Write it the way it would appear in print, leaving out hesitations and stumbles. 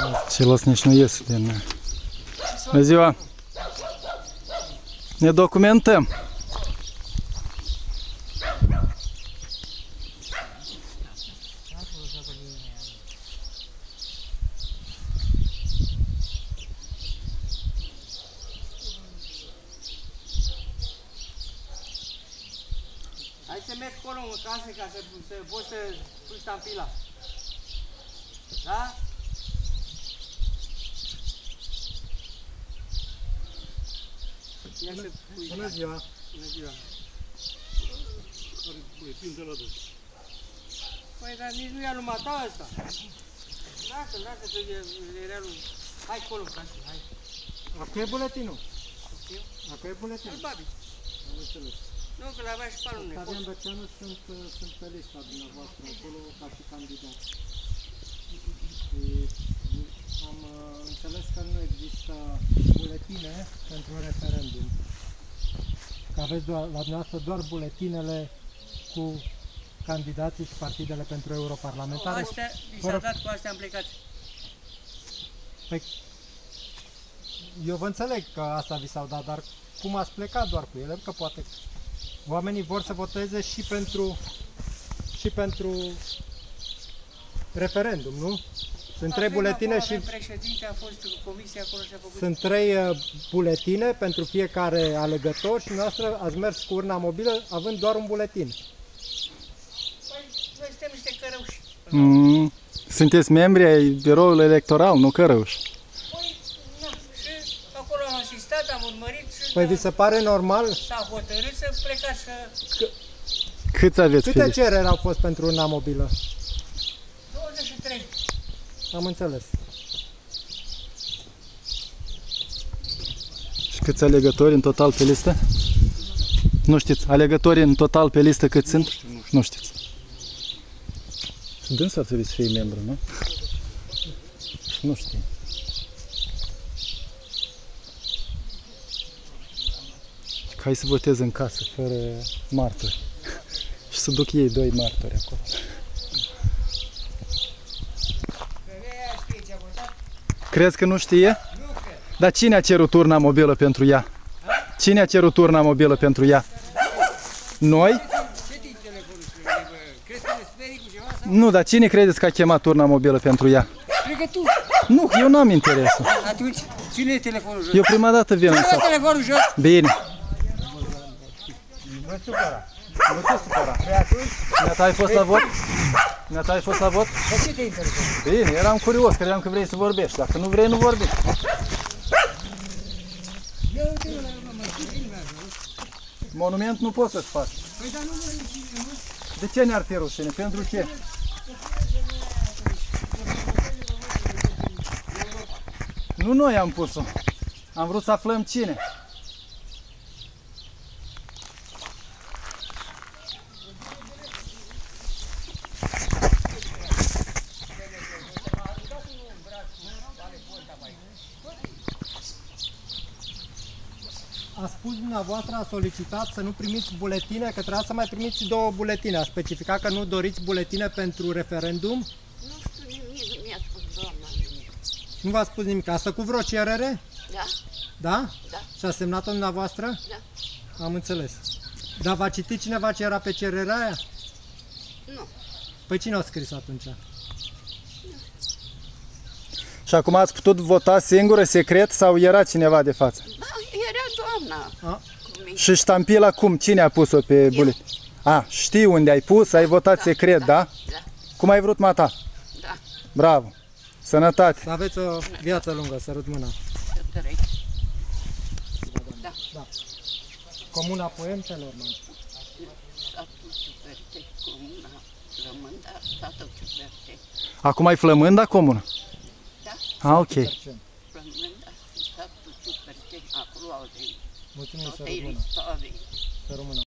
Ceilalți nici nu ies din... Bună ziua! Ne documentăm! Hai să merg acolo în casă ca să poți să pui ștampila. Da? Ia să pui. Bună ziua! Bună ziua! Buletin de la dus. Păi, dar nici nu i-a lui Mata ăsta. Lasă-l că era lui... Hai acolo în casă, hai. Acum e buletinul. Știu? Acum e buletinul. Babi. Am înțeles. Nu, că l-avea și pe alul nepot. Fabian Băceanu sunt pe lista dumneavoastră acolo ca și candidat. Și am înțeles că nu există buletine pentru referendum. Că aveți la dumneavoastră doar buletinele cu candidații și partidele pentru europarlamentare. Astea, vi s-a dat, cu astea am plecat. Păi, eu vă înțeleg că asta vi s-au dat, dar cum ați plecat doar cu ele? Că poate oamenii vor să voteze și pentru referendum, nu? Sunt trei buletine și Președinte a fost comisia acolo și a făcut. sunt trei buletine pentru fiecare alegător și noastră ați mers cu urna mobilă având doar un buletin. Păi, noi suntem niște cărăuși. Sunteți membri ai biroului electoral, nu cărăuși. Păi, na, și acolo am asistat, am urmărit și Păi vi se pare normal? s-a hotărât să plecați să... Câți aveți Câte fii? cereri au fost pentru urna mobilă? 23. Am înțeles. Și câți alegători în total pe listă? Nu știți. Alegătorii în total pe listă cât sunt? Nu știți. Și dânsul ar trebui să fie membru, nu? Nu știu. Hai să votez în casă, fără martori. Și să duc ei doi martori acolo. Crezi că nu știe? Nu cred. Dar cine a cerut urna mobilă pentru ea? Cine a cerut urna mobilă pentru ea? Noi? Ce din telefonul? Crezi că ne sperii cu ceva? Sau? Nu, dar cine credeți că a chemat urna mobilă pentru ea? Cred că tu. Nu, eu n-am interesul. Atunci, ține telefonul jos. Eu prima dată vin în Ține sat. telefonul jos. Bine. Nu supăra. Nu te supăra. Pe atunci, Neata, ai fost la vot? Neata, ai fost la vot? Dar ce te interesează? Bine, eram curios, credeam că vrei să vorbești. Dacă nu vrei, nu vorbi. Eu te mă filmează. Monument nu poți să-ți faci. Păi dar nu mă rușine, mă. De ce ne-ar fi rușine? Pentru ce? Nu noi am pus-o. Am vrut să aflăm cine. a spus dumneavoastră, a solicitat să nu primiți buletine, că trebuia să mai primiți două buletine. A specificat că nu doriți buletine pentru referendum? Nu știu nimic, nu mi-a spus doamna nimic. Nu v-a spus nimic. Asta cu vreo cerere? Da? Da? Da. Și a semnat-o dumneavoastră? Da. Am înțeles. Dar v-a citit cineva ce era pe cererea aia? Nu. Păi cine a scris atunci? Și acum ați putut vota singură, secret, sau era cineva de față? Da, era doamna A? cu mine. Și ștampila cum? Cine a pus-o pe buletin? A, știi unde ai pus, ai votat secret, da? Da, Cum ai vrut, mata? da. Bravo! Sănătate! Să aveți o viață lungă, sărut mâna. Să trăiți. Da. Comuna Poentelor, mă. Satul Ciuperte, comuna Flămânda, satul Ciuperte. Acum ai flămânda comună? Da? A, ok. Flămânda, satul Ciuperte, acolo au venit. Mulțumim, Toate sărut mâna. istorii. Sărut mâna.